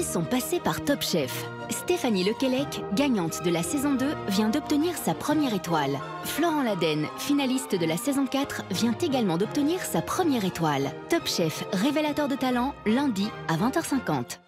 qui sont passés par Top Chef. Stéphanie Lequelec, gagnante de la saison 2, vient d'obtenir sa première étoile. Florent Laden, finaliste de la saison 4, vient également d'obtenir sa première étoile. Top Chef, révélateur de talent, lundi à 20h50.